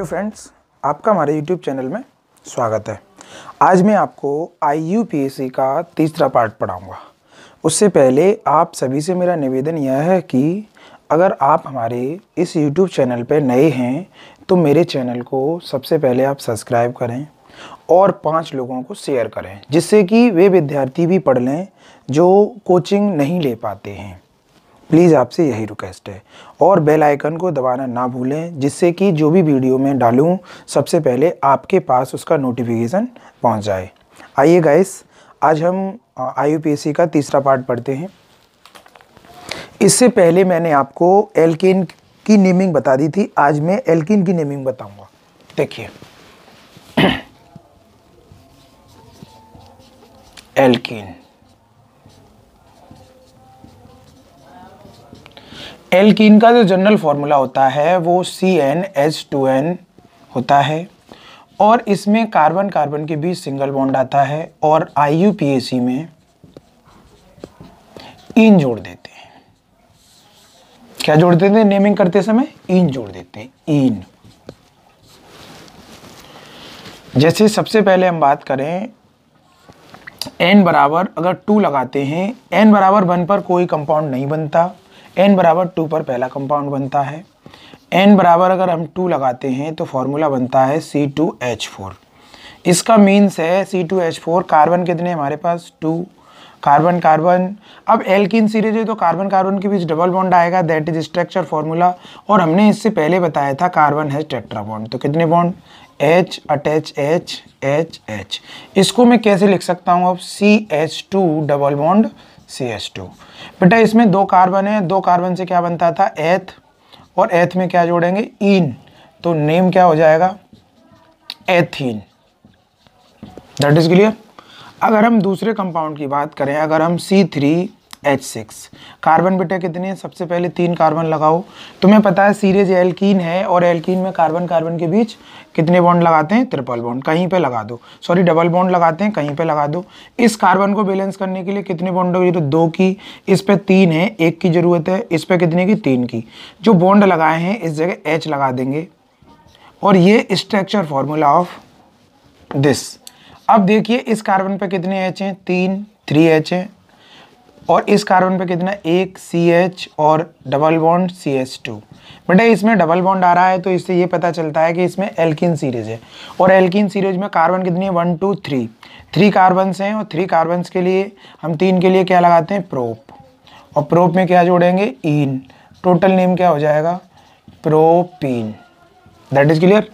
Friends, आपका हमारे YouTube channel में स्वागत है। आज मैं आपको IUPAC का तीसरा पार्ट पढ़ाऊंगा। उससे पहले आप सभी से मेरा निवेदन यह है कि अगर आप हमारे इस यूट्यूब चैनल पर नए हैं तो मेरे चैनल को सबसे पहले आप सब्सक्राइब करें और 5 लोगों को शेयर करें, जिससे कि वे विद्यार्थी भी पढ़ लें जो कोचिंग नहीं ले पाते हैं। प्लीज़ आपसे यही रिक्वेस्ट है और बेल आइकन को दबाना ना भूलें, जिससे कि जो भी वीडियो मैं डालूं सबसे पहले आपके पास उसका नोटिफिकेशन पहुंच जाए। आइए गाइस, आज हम IUPAC का तीसरा पार्ट पढ़ते हैं। इससे पहले मैंने आपको एल्केन की नेमिंग बता दी थी, आज मैं एल्कीन की नेमिंग बताऊंगा। देखिए, एल्कीन एल्कीन का जो जनरल फार्मूला होता है वो CnH2n होता है और इसमें कार्बन कार्बन के बीच सिंगल बॉन्ड आता है और IUPAC में इन जोड़ देते हैं। क्या जोड़ देते हैं? नेमिंग करते समय इन जोड़ देते हैं, इन। जैसे सबसे पहले हम बात करें, n बराबर अगर 2 लगाते हैं, n बराबर 1 पर कोई कंपाउंड नहीं बनता, n बराबर 2 पर पहला कंपाउंड बनता है। n बराबर अगर हम 2 लगाते हैं तो फॉर्मूला बनता है C2H4। इसका मीन्स है C2H4। कार्बन कितने हमारे पास? 2 कार्बन कार्बन। अब एल्कीन सीरीज है तो कार्बन कार्बन के बीच डबल बॉन्ड आएगा, दैट इज स्ट्रक्चर फॉर्मूला। और हमने इससे पहले बताया था कार्बन है टेट्रा बॉन्ड, तो कितने bond? H attach H H H। इसको मैं कैसे लिख सकता हूँ अब? CH2 double bond CH2। बेटा इसमें 2 कार्बन है, 2 कार्बन से क्या बनता था? एथ, और एथ में क्या जोड़ेंगे? इन, तो नेम क्या हो जाएगा? एथीन। That is clear. अगर हम दूसरे कंपाउंड की बात करें, अगर हम C3H6, कार्बन बेटा कितने? सबसे पहले 3 कार्बन लगाओ। तुम्हें पता है सीरीज एल्कीन है और एल्कीन में कार्बन कार्बन के बीच कितने बॉन्ड लगाते हैं? Triple bond. कहीं पे लगा दो, सॉरी डबल बॉन्ड लगाते हैं, कहीं पे लगा दो। इस कार्बन को बैलेंस करने के लिए कितने बॉन्ड होगी? तो 2 की, इस पे 3 है, 1 की जरूरत है, इस पे कितने की? 3 की। जो बॉन्ड लगाए हैं इस जगह H लगा देंगे और ये स्ट्रक्चर फॉर्मूला ऑफ दिस। अब देखिए इस कार्बन पे कितने H हैं? 3 H हैं, और इस कार्बन पे कितना? 1 CH और डबल बॉन्ड CH2। बेटा इसमें डबल बॉन्ड आ रहा है तो इससे ये पता चलता है कि इसमें एल्कीन सीरीज है। और एल्कीन सीरीज में कार्बन कितनी है? 1 2 3, 3 कार्बन्स हैं और 3 कार्बन्स के लिए हम 3 के लिए क्या लगाते हैं? प्रोप, और प्रोप में क्या जोड़ेंगे? इन। टोटल नेम क्या हो जाएगा? प्रोपीन। That is clear.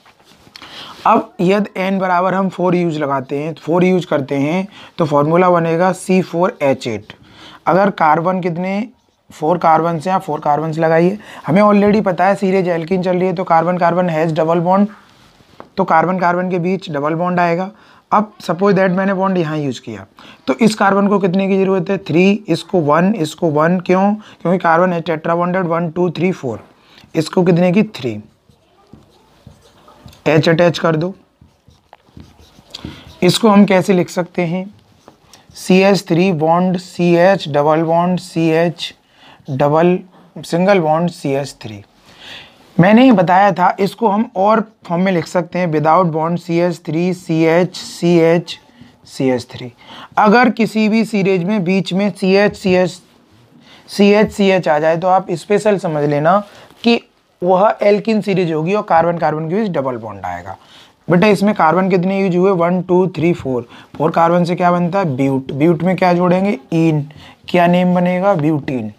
अब यदि n बराबर हम 4 यूज लगाते हैं, 4 यूज करते हैं तो फॉर्मूला बनेगा C4H8। अगर कार्बन कितने? 4 कार्बन से, आप 4 कार्बन से लगाइए। हमें ऑलरेडी पता है सीरीज एल्कीन चल रही है तो carbon carbon has double bond, तो कार्बन कार्बन के बीच डबल बॉन्ड आएगा। अब सपोज दैट मैंने बॉन्ड यहाँ यूज किया, तो इस कार्बन को कितने की जरूरत है? 3, इसको 1, इसको 1। क्यों? क्योंकि कार्बन है टेट्रा बॉन्डेड, 1 2 3 4। इसको कितने की? 3। H अटैच कर दो। इसको हम कैसे लिख सकते हैं? CH3 bond CH double bond CH double single bond CH3। मैंने ही बताया था, इसको हम और फॉर्म में लिख सकते हैं, without bond CH3 CH CH CH3। अगर किसी भी सीरीज में बीच में CH आ जाए तो आप स्पेशल समझ लेना कि वह एल्कीन सीरीज होगी और कार्बन कार्बन के बीच डबल बॉन्ड आएगा। बेटा इसमें कार्बन कितने यूज हुए? 1 2 3 4। 4 कार्बन से क्या बनता है? ब्यूट। ब्यूट में क्या जोड़ेंगे? इन। क्या नेम बनेगा? ब्यूटीन।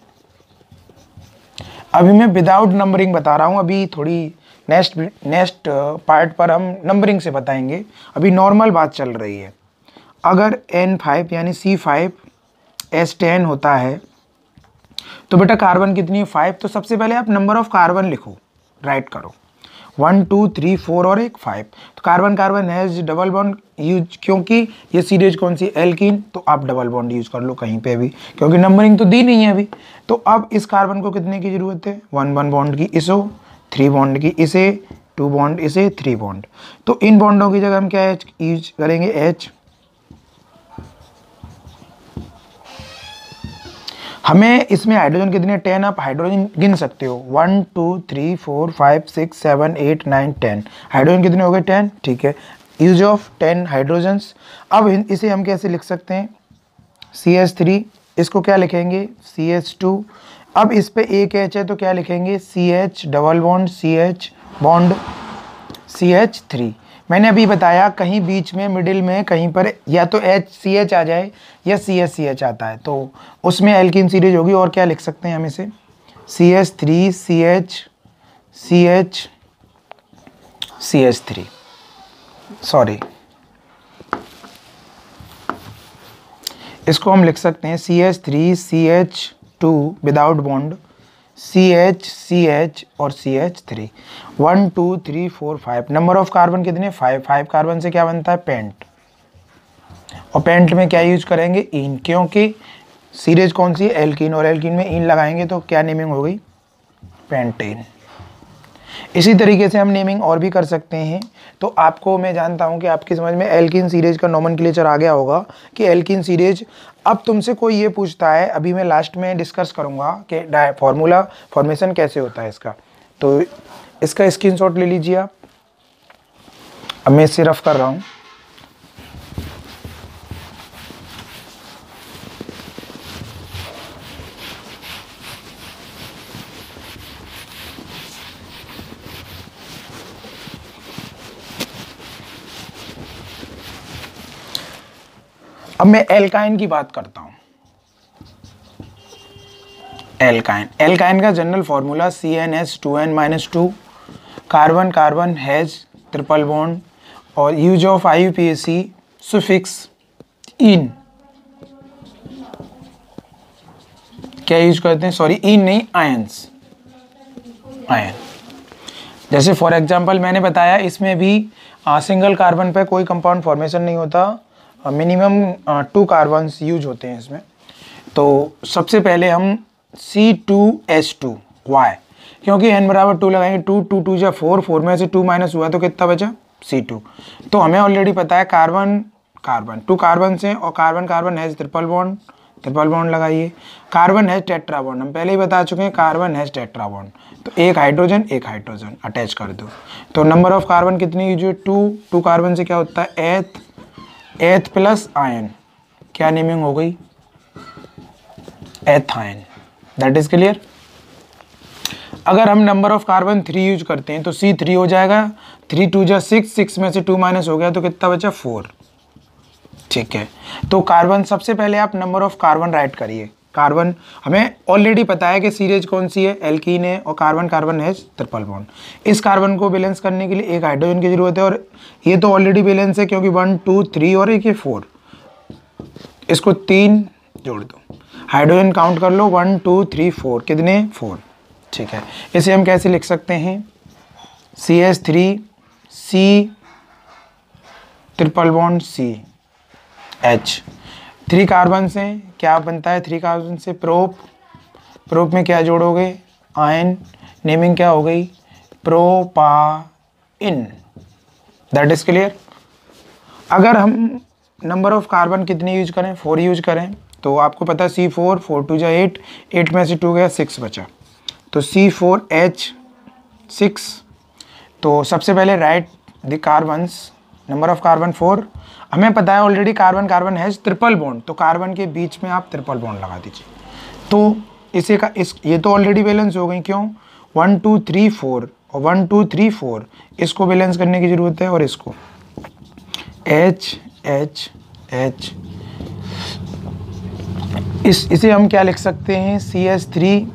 अभी मैं विदाउट नंबरिंग बता रहा हूँ, अभी थोड़ी नेक्स्ट पार्ट पर हम नंबरिंग से बताएंगे, अभी नॉर्मल बात चल रही है। अगर N5 यानी C5H10 होता है तो बेटा कार्बन कितनी है? 5। तो सबसे पहले आप नंबर ऑफ कार्बन लिखो, राइट करो, 1 2 3 4 और एक 5। तो carbon carbon has double bond use, क्योंकि ये सीरीज कौन सी? एल्कीन, तो आप डबल बॉन्ड यूज कर लो कहीं पे भी, क्योंकि नंबरिंग तो दी नहीं है अभी। तो अब इस कार्बन को कितने की जरूरत है? 1 1 बॉन्ड की, इसो 3 बॉन्ड की, इसे 2 बॉन्ड, इसे 3 बॉन्ड। तो इन बॉन्डों की जगह हम क्या यूज करेंगे? H। हमें इसमें हाइड्रोजन कितने 10 आप हाइड्रोजन गिन सकते हो 1 2 3 4 5 6 7 8 9 10 हाइड्रोजन कितने हो गए 10 ठीक है यूज ऑफ 10 हाइड्रोजन्स। अब इसे हम कैसे लिख सकते हैं CH3 इसको क्या लिखेंगे CH2 अब इस पे एक H है तो क्या लिखेंगे CH double bond CH bond CH3 मैंने अभी बताया कहीं बीच में मिडिल में कहीं पर या तो CH आ जाए या CH आता है तो उसमें एल्कीन सीरीज होगी और क्या लिख सकते हैं हम इसे CH3 CH3 सॉरी इसको हम लिख सकते हैं CH3 CH2 without bond CH और CH3 1 2 3 4 5 नंबर ऑफ कार्बन कितने 5 कार्बन से क्या बनता है पेंट और पेंट में क्या यूज करेंगे इन क्योंकि सीरीज कौन सी है एल्कीन और एल्कीन में इन लगाएंगे तो क्या नेमिंग हो गई पेंटेन। इसी तरीके से हम नेमिंग और भी कर सकते हैं तो आपको मैं जानता हूं कि आपकी समझ में एल्कीन सीरीज का नोमेनक्लेचर आ गया होगा कि एल्कीन सीरीज अब तुमसे कोई ये पूछता है अभी मैं लास्ट में डिस्कस करूंगा कि फॉर्मूला फॉर्मेशन कैसे होता है इसका तो इसका स्क्रीनशॉट ले लीजिए आप। अब मैं इसे रफ कर रहा हूं अब मैं एल्काइन की बात करता हूं एल्काइन का general formula CnH2n-2 carbon carbon has triple bond और यूज ऑफ IUPAC सुफिक्स इन क्या यूज करते हैं सॉरी इन नहीं आयन जैसे फॉर एग्जांपल मैंने बताया इसमें भी सिंगल कार्बन पे कोई कंपाउंड फॉर्मेशन नहीं होता मिनिमम 2 कार्बन्स यूज होते हैं इसमें। तो सबसे पहले हम C2H2 वाई क्योंकि n बराबर 2 लगाएंगे 2 2 2 जा 4 4 में से 2 माइनस हुआ तो कितना बचा C2 तो हमें ऑलरेडी पता है कार्बन कार्बन 2 कार्बन से और carbon carbon has triple bond लगाइए कार्बन हैज टेट्रा बॉन्ड हम पहले ही बता चुके हैं कार्बन हैज टेट्रा बॉन्ड तो एक हाइड्रोजन अटैच कर दो तो नंबर ऑफ कार्बन कितनी यूज है 2 कार्बन से क्या होता है एथ प्लस आयन क्या नेमिंग हो गई एथाइन दैट इज क्लियर। अगर हम नंबर ऑफ कार्बन 3 यूज करते हैं तो C3 हो जाएगा 3 2 जा 6 में से 2 माइनस हो गया तो कितना बचा 4 ठीक है। तो कार्बन सबसे पहले आप नंबर ऑफ कार्बन राइट करिए कार्बन हमें ऑलरेडी पता है कि सीरीज कौन सी है एल्कीन है और कार्बन कार्बन है ट्रिपल बॉन्ड इस कार्बन को बैलेंस करने के लिए एक हाइड्रोजन की जरूरत है और ये तो ऑलरेडी बैलेंस है क्योंकि 1 2 3 और एक ये 4 इसको 3 जोड़ दो हाइड्रोजन काउंट कर लो 1 2 3 4 कितने 4 ठीक है। इसे हम कैसे लिख सकते हैं CH3 C triple bond CH 3 carbon से क्या बनता है 3 कार्बन से प्रोप में क्या जोड़ोगे आयन नेमिंग क्या हो गई प्रोपाइन दैट इज क्लियर। अगर हम नंबर ऑफ कार्बन कितने यूज करें 4 यूज करें तो आपको पता है C4 4 2 जा 8 में से 2 गया 6 बचा तो C4H6 तो सबसे पहले write the carbons number of carbon 4 हमें पता है already carbon carbon has triple bond तो कार्बन के बीच में आप ट्रिपल बॉन्ड लगा दीजिए तो इसे का ये तो ऑलरेडी बैलेंस हो गई क्यों 1 2 3 4 और 1 2 3 4 इसको बैलेंस करने की जरूरत है और इसको H इसे हम क्या लिख सकते हैं CH3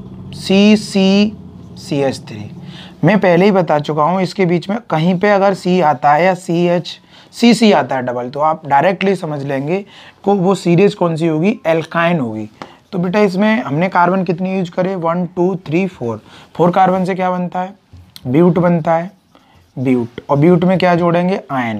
CH3 मैं पहले ही बता चुका हूँ इसके बीच में कहीं पे अगर C आता है या CH आता है डबल तो आप डायरेक्टली समझ लेंगे को वो सीरीज कौन सी होगी एल्काइन होगी। तो बेटा इसमें हमने कार्बन कितनी यूज करे 1 2 3 4 कार्बन से क्या बनता है ब्यूट बनता है ब्यूट और ब्यूट में क्या जोड़ेंगे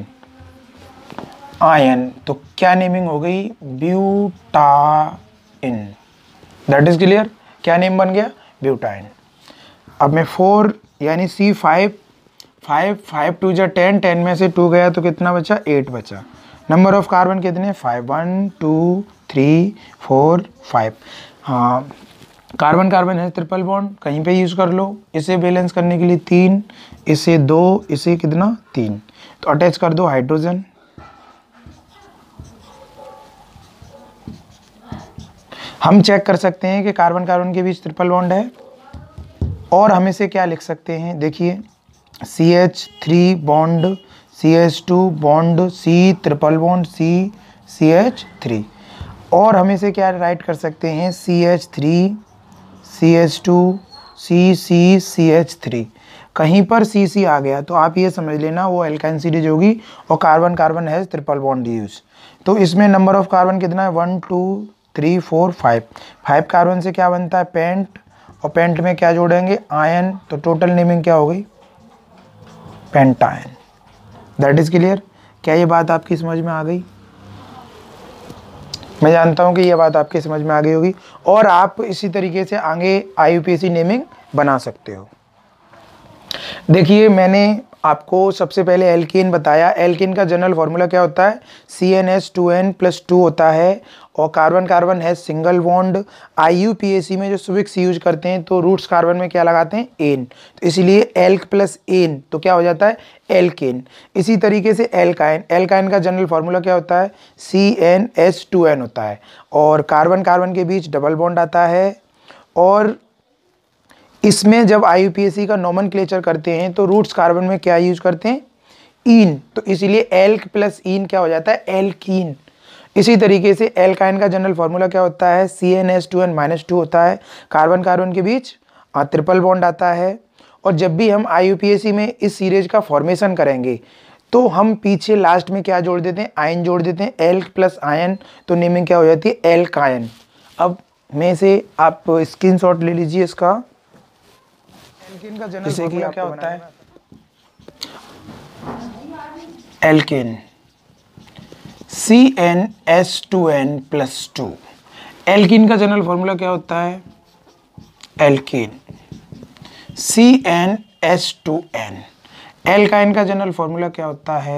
आयन तो क्या नेमिंग हो गई ब्यूटाइन दैट इज क्लियर क्या नेम बन गया ब्यूटाइन। अब मैं 4 यानी C5 5 2 जा 10 10 में से 2 गया तो कितना बचा 8 बचा नंबर ऑफ कार्बन कितने 5 1 2 3 4 5 हाँ, कार्बन कार्बन है ट्रिपल बॉन्ड, कहीं पे यूज़ कर लो। इसे बैलेंस करने के लिए 3, इसे 2, इसे कितना 3, तो अटैच कर दो हाइड्रोजन। हम चेक कर सकते हैं कि कार्बन कार्बन के बीच ट्रिपल बॉन्ड है, और हम इसे क्या लिख सकते हैं, देखिए CH3 bond CH2 bond C triple bond CH3, और हम इसे क्या राइट कर सकते हैं CH3 CH2 CH3। कहीं पर CC आ गया तो आप ये समझ लेना वो एल्काइन सीरीज होगी, और carbon carbon has triple bond use. तो इसमें नंबर ऑफ कार्बन कितना है 1 2 3 4 5। 5 कार्बन से क्या बनता है पेंट, और पेंट में क्या जोड़ेंगे आयन, तो टोटल नेमिंग क्या हो गई पेंटायन। That is clear. क्या ये बात आपकी समझ में आ गई? मैं जानता हूं कि ये बात आपके समझ में आ गई होगी, और आप इसी तरीके से आगे IUPAC नेमिंग बना सकते हो। देखिए मैंने आपको सबसे पहले एल्केन बताया। एल्केन का जनरल फार्मूला क्या होता है CnH2n+2 होता है, और कार्बन कार्बन है सिंगल बॉन्ड। IUPAC में जो सुफिक्स यूज करते हैं तो रूट्स कार्बन में क्या लगाते हैं एन, तो इसलिए एल्क प्लस एन तो क्या हो जाता है एल्केन। इसी तरीके से एल्काइन, एल्काइन का जनरल फार्मूला क्या होता है CnH2n होता है, और कार्बन कार्बन के बीच डबल बॉन्ड आता है। और इसमें जब IUPAC का नोमेनक्लेचर करते हैं तो रूट्स कार्बन में क्या यूज करते हैं ईन, तो इसीलिए एल्क प्लस ईन क्या हो जाता है एल्कीन। इसी तरीके से एल्काइन का जनरल फार्मूला क्या होता है CnH2n-2 होता है, कार्बन कार्बन के बीच ट्रिपल बॉन्ड आता है। और जब भी हम IUPAC में इस सीरीज का फॉर्मेशन करेंगे तो हम पीछे लास्ट में क्या जोड़ देते हैं आयन जोड़ देते हैं, एल्क प्लस आयन, तो नेमिंग क्या हो जाती है एल्कायन। अब में से आप स्क्रीनशॉट ले लीजिए इसका। एल्केन का जनरल फार्मूला क्या होता है एल्केन CnH2n+2। एल्कीन का जनरल फार्मूला क्या होता है एल्केन CnH2n। एल्काइन का जनरल फार्मूला क्या होता है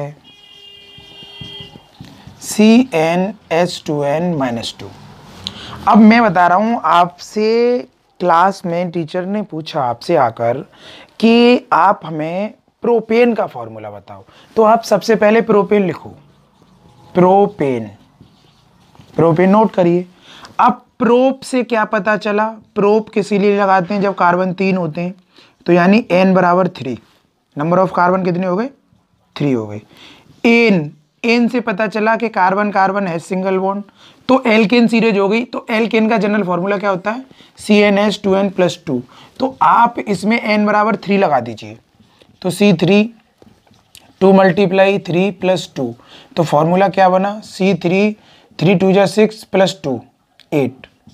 CnH2n-2। अब मैं बता रहा हूं आपसे, क्लास में टीचर ने पूछा आपसे आकर कि आप हमें प्रोपेन का फॉर्मूला बताओ, तो आप सबसे पहले प्रोपेन लिखो, प्रोपेन, प्रोपेन नोट करिए। अब प्रोप से क्या पता चला, प्रोप किसी लिए लगाते हैं जब कार्बन 3 होते हैं, तो यानी n बराबर 3, नंबर ऑफ कार्बन कितने हो गए 3 हो गए। एन से पता चला कि कार्बन कार्बन है सिंगल बॉन्ड, तो एल्केन सीरीज हो गई। तो एल्केन का जनरल फार्मूला क्या होता है CnH2n+2, तो आप इसमें n बराबर 3 लगा दीजिए, तो C3 2 × 3 + 2, तो फॉर्मूला क्या बना C3 3 2 6 + 2 8।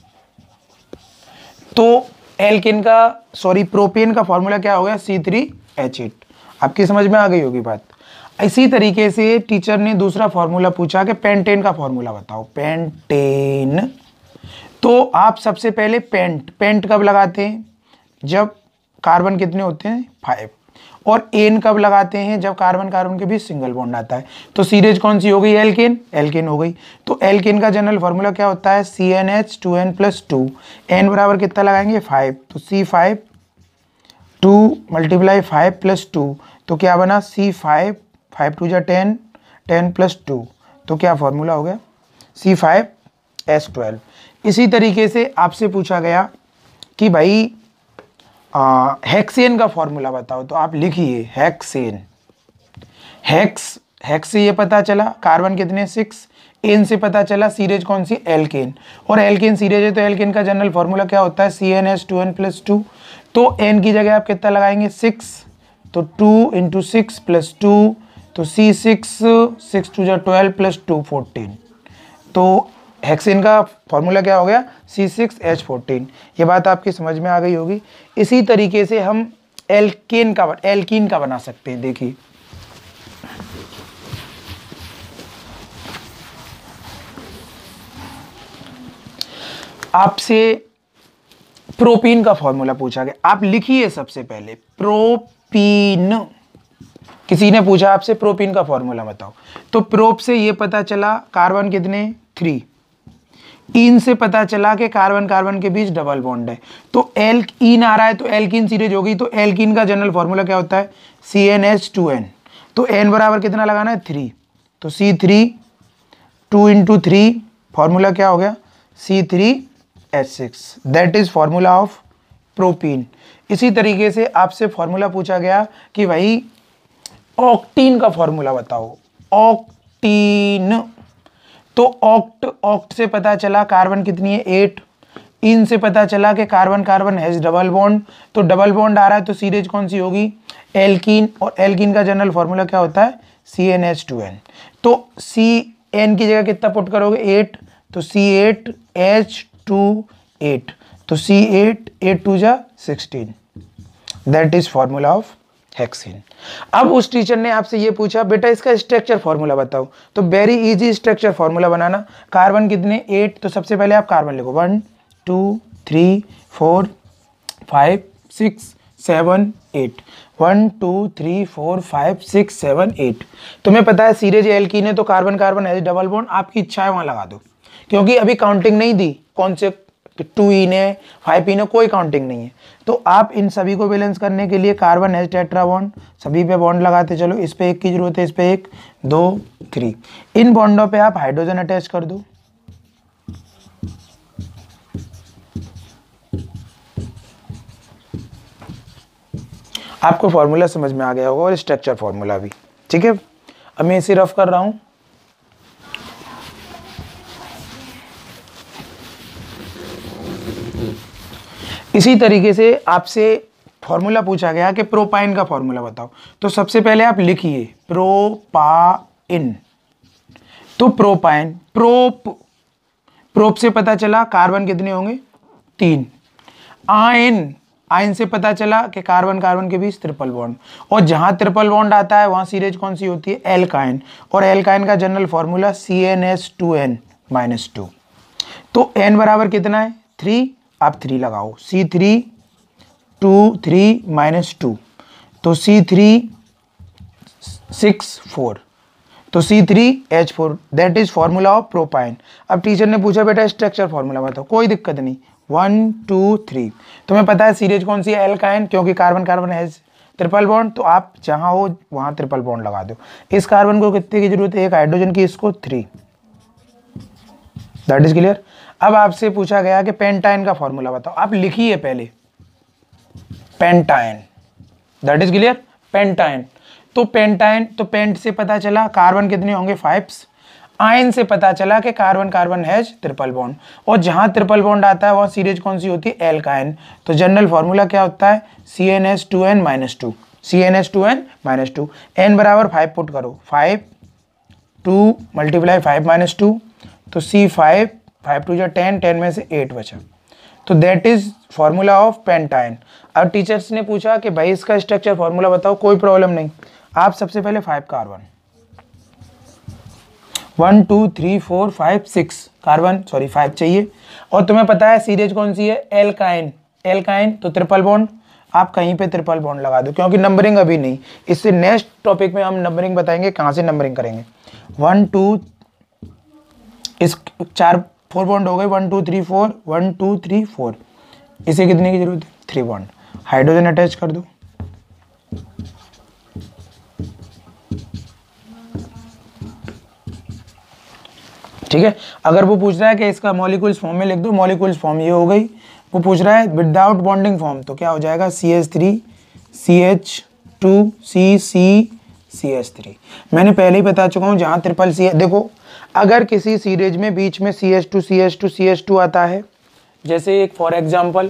तो एल्केन का प्रोपेन का फॉर्मूला क्या हो गया C3H8। आपकी समझ में आ गई होगी बात। इसी तरीके से टीचर ने दूसरा फॉर्मूला पूछा कि पेंटेन का फॉर्मूला बताओ, पेंटेन। तो आप सबसे पहले पेंट कब लगाते हैं जब कार्बन कितने होते हैं 5, और एन कब लगाते हैं जब कार्बन कार्बन के बीच सिंगल बॉन्ड आता है। तो सीरीज कौन सी हो गई एल्केन, एल्केन हो गई। तो एल्केन का जनरल फार्मूला क्या होता है CnH2n+2, n बराबर कितना लगाएंगे 5, तो C5 2 × 5 + 2, तो क्या बना C5 5 2 10 10 + 2, तो क्या फॉर्मूला हो गया C5H12। इसी तरीके से आपसे पूछा गया कि भाई हेक्सेन का फॉर्मूला बताओ, तो आप लिखिए हेक्सेन। हेक्स से ये पता चला कार्बन कितने 6, एन से पता चला सीरीज कौन सी एल्केन, और एल्केन सीरीज है तो एल्केन का जनरल फार्मूला क्या होता है CnH2n+2, तो एन की जगह आप कितना लगाएंगे 6, तो 2 × 6 + 2, तो C6 6 2 12 + 2 14, तो हेक्सेन का फॉर्मूला क्या हो गया C6H14। ये बात आपकी समझ में आ गई होगी। इसी तरीके से हम एल्कीन का बना सकते हैं। देखिए आपसे प्रोपीन का फॉर्मूला पूछा गया, आप लिखिए सबसे पहले प्रोपीन। किसी ने पूछा आपसे प्रोपीन का फॉर्मूला बताओ, तो प्रोप से ये पता चला कार्बन कितने 3, इन से पता चला कि कार्बन कार्बन के बीच डबल बॉन्ड है, तो एल्कीन आ रहा है, तो एल्कीन सीरीज होगी, तो एल्कीन का जनरल फॉर्मूला क्या होता है, CnH2n। तो n बराबर कितना लगाना है, 3, तो C3 2 × 3 फॉर्मूला क्या हो गया, C3H6, that is formula of propene. इसी तरीके से आपसे फॉर्मूला पूछा गया कि भाई ऑक्टीन का फॉर्मूला बताओ, ऑक्टीन, तो ऑक्ट से पता चला कार्बन कितनी है, 8, इन से पता चला कि carbon carbon has double bond, तो डबल बॉन्ड आ रहा है तो सीरीज कौन सी होगी, एल्कीन, और एल्कीन का जनरल फॉर्मूला क्या होता है, CnH2n। तो Cn की जगह कितना पुट करोगे, 8, तो C8H28, तो C8 8 2 जा 16, that is formula of hexane. अब उस टीचर ने आपसे ये पूछा बेटा इसका स्ट्रक्चर फॉर्मूला बताओ, तो वेरी इजी स्ट्रक्चर फॉर्मूला बनाना। कार्बन कितने, 8, तो सबसे पहले आप कार्बन लिखो, 1 2 3 4 5 6 7 8, 1 2 3 4 5 6 7 8। तुम्हें पता है सीरीज एल्कीन है तो कार्बन कार्बन है डबल बॉन्ड, आपकी इच्छा है वहां लगा दो, क्योंकि अभी काउंटिंग नहीं दी कौन से 2 इन है 5 इन है, कोई काउंटिंग नहीं है। तो आप इन सभी को बैलेंस करने के लिए कार्बन है टेट्रा बॉन्ड, सभी पे बॉन्ड लगाते चलो, इस पे 1 की जरूरत है, इस पे 1 2 3, इन बॉन्डों पे आप हाइड्रोजन अटैच कर दो। आपको फॉर्मूला समझ में आ गया होगा और स्ट्रक्चर फॉर्मूला भी, ठीक है। अब मैं इसे रफ कर रहा हूं। इसी तरीके से आपसे फॉर्मूला पूछा गया कि प्रोपाइन का फॉर्मूला बताओ, तो सबसे पहले आप लिखिए प्रोपाइन, तो प्रोपाइन, प्रोप से पता चला कार्बन कितने होंगे, 3, आयन से पता चला कि कार्बन कार्बन के बीच ट्रिपल बॉन्ड, और जहां ट्रिपल बॉन्ड आता है वहां सीरीज कौन सी होती है, एल्काइन, और एल्काइन का जनरल फॉर्मूला CnH2n-2। तो n बराबर कितना है, 3, आप 3 लगाओ, C3 2 3 -2, तो C3 6 4, तो C3H4, that is formula of propyne. अब टीचर ने पूछा बेटा स्ट्रक्चर फॉर्मूला बताओ, कोई दिक्कत नहीं, 1 2 3, तुम्हें पता है सीरीज कौन सी है, एल्काइन, क्योंकि कार्बन कार्बन है ट्रिपल बॉन्ड, तो आप जहां हो वहां ट्रिपल बॉन्ड लगा दो। इस कार्बन को कितने की जरूरत है, एक हाइड्रोजन की, इसको 3, दैट इज क्लियर। अब आपसे पूछा गया कि पेंटाइन का फॉर्मूला बताओ, आप लिखिए पहले pentyne, that is clear, pentyne. तो पेंटाइन, तो पेंट से पता चला कार्बन कितने होंगे, 5, आयन से पता चला कि carbon carbon has triple bond, और जहां ट्रिपल बॉन्ड आता है वह सीरीज कौन सी होती है, एल्काइन, तो जनरल फॉर्मूला क्या होता है, CnH2n-2, CnH2n-2, n बराबर 5 पुट करो, 5 2 × 5 - 2, तो C5 5 2 10, 10 में से 8 बचा, तो that is formula of pentyne. अब टीचर्स ने पूछा कि भाई इसका स्ट्रक्चर फॉर्मूला बताओ, कोई प्रॉब्लम नहीं, आप सबसे पहले 5 कार्बन, 1 2 3 4 5 6 कार्बन, सॉरी 5 चाहिए, और तुम्हें पता है सीरीज कौन सी है, एल्काइन, एल्काइन, तो ट्रिपल बॉन्ड, आप कहीं पे ट्रिपल बॉन्ड लगा दो, क्योंकि नंबरिंग अभी नहीं, इससे नेक्स्ट टॉपिक में हम नंबरिंग बताएंगे, कहाँ से नंबरिंग करेंगे। 1 2, इस 4 बॉन्ड हो गए, 1 2 3 4, 1 2 3 4, इसे कितने की जरूरत है, 3 बॉन्ड, हाइड्रोजन अटैच कर दो, ठीक है। अगर वो पूछ रहा है कि इसका मॉलिक्यूल्स फॉर्म में लिख दो, मॉलिक्यूल्स फॉर्म ये हो गई। वो पूछ रहा है विदाउट बॉन्डिंग फॉर्म, तो क्या हो जाएगा, CH3 CH2 CH3। मैंने पहले ही बता चुका हूँ, जहाँ ट्रिपल सी है, देखो अगर किसी सीरीज में बीच में CH2 आता है, जैसे एक फॉर एग्जाम्पल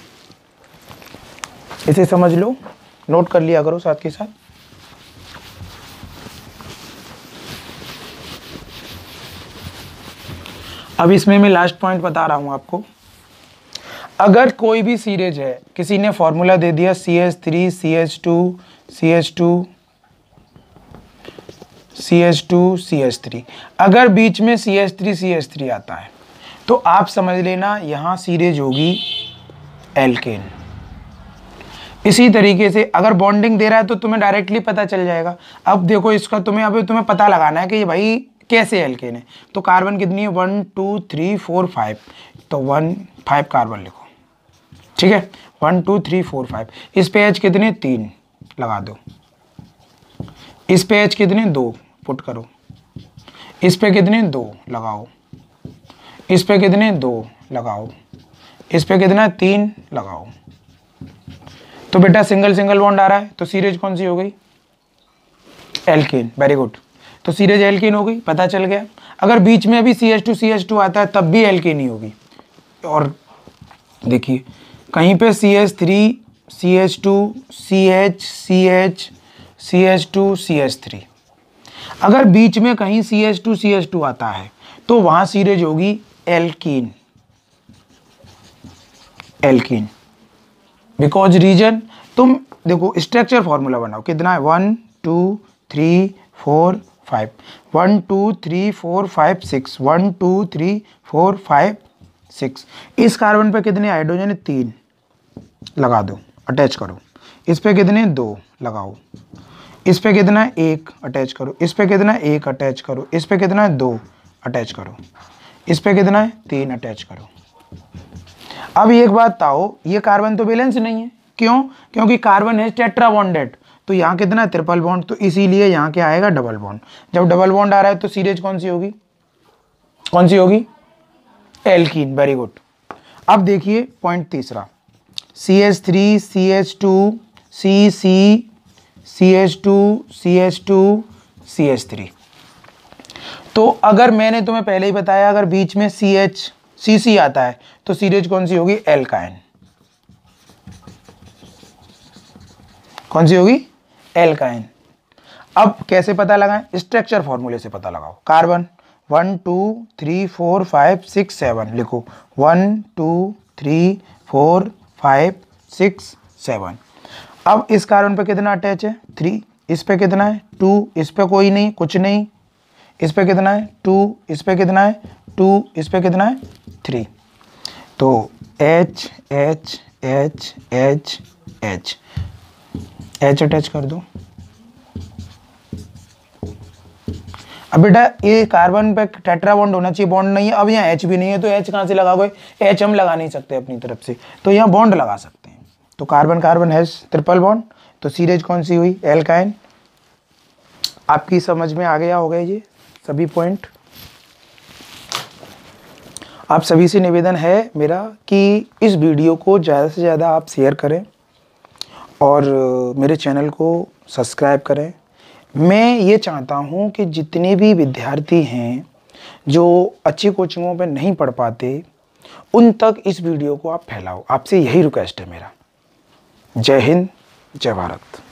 इसे समझ लो, नोट कर लिया करो साथ के साथ। अब इसमें मैं लास्ट पॉइंट बता रहा हूं आपको, अगर कोई भी सीरीज है, किसी ने फॉर्मूला दे दिया CH3 CH2 CH3, अगर बीच में CH3 आता है तो आप समझ लेना यहाँ सीरीज होगी एल्केन। इसी तरीके से अगर बॉन्डिंग दे रहा है तो तुम्हें डायरेक्टली पता चल जाएगा। अब देखो इसका तुम्हें पता लगाना है कि ये भाई कैसे एल्केन है, तो कार्बन कितनी है 1 2 3 4 5, तो 1 5 कार्बन लिखो, ठीक है 1 2 3 4 5। इस पे H कितने 3 लगा दो, इस पे H कितने 2 पुट करो, इस पे कितने 2 लगाओ, इस पे कितने 2 लगाओ, इस पे कितना 3 लगाओ। तो बेटा सिंगल सिंगल बॉन्ड आ रहा है, तो सीरीज कौन सी हो गई एल्केन, वेरी गुड। तो सीरीज एल्केन हो गई, पता चल गया। अगर बीच में भी CH2 आता है तब भी एल्केन ही होगी। और देखिए कहीं पे CH3 CH2 CH CH CH2 CH3, अगर बीच में कहीं CH2 आता है तो वहां सीरीज होगी एल्कीन, एल्कीन। बिकॉज रीजन, तुम देखो स्ट्रक्चर फॉर्मूला बनाओ, कितना है 1 2 3 4 5, 1 2 3 4 5 6, 1 2 3 4 5 6। इस कार्बन पे कितने हाइड्रोजन है 3 लगा दो, अटैच करो। इस पे कितने 2 लगाओ, इस पे कितना है 1 अटैच करो, इस पे कितना है 1 अटैच करो, इस पे कितना है 2 अटैच करो, इस पे कितना है 3 अटैच करो। अब एक बात बताओ, ये कार्बन तो बैलेंस नहीं है, क्यों? क्योंकि कार्बन है टेट्रा बॉन्डेड, तो यहाँ कितना है ट्रिपल बॉन्ड, तो इसीलिए यहाँ क्या आएगा डबल बॉन्ड। जब डबल बॉन्ड आ रहा है तो सीरीज कौन सी होगी, कौन सी होगी एल्कीन, वेरी गुड। अब देखिए पॉइंट तीसरा, CH3 CH2 CC CH2 CH2 CH3। तो अगर मैंने तुम्हें पहले ही बताया, अगर बीच में CC आता है तो सीरीज कौन सी होगी एल्काइन, कौन सी होगी एल्काइन। अब कैसे पता लगाएं, स्ट्रक्चर फॉर्मूले से पता लगाओ। कार्बन 1 2 3 4 5 6 7 लिखो, 1 2 3 4 5 6 7। अब इस कार्बन पे कितना अटैच है 3, इस पे कितना है 2, इस पे कोई नहीं कुछ नहीं, इस पे कितना है 2, इस पे कितना है 2, इस पे कितना है 3। तो H H H H H H attach कर दो। अब बेटा ये कार्बन पे टेट्रा बॉन्ड होना चाहिए, बॉन्ड नहीं है। अब यहाँ H भी नहीं है तो H कहाँ से लगाओगे, H हम लगा नहीं सकते अपनी तरफ से, तो यहाँ बॉन्ड लगा सकते हैं। तो carbon carbon has triple bond, तो सीरीज कौन सी हुई एल्काइन। आपकी समझ में आ गया होगा ये सभी पॉइंट। आप सभी से निवेदन है मेरा कि इस वीडियो को ज़्यादा से ज़्यादा आप शेयर करें और मेरे चैनल को सब्सक्राइब करें। मैं ये चाहता हूँ कि जितने भी विद्यार्थी हैं जो अच्छी कोचिंगों पे नहीं पढ़ पाते, उन तक इस वीडियो को आप फैलाओ। आपसे यही रिक्वेस्ट है मेरा। जय हिंद, जय भारत।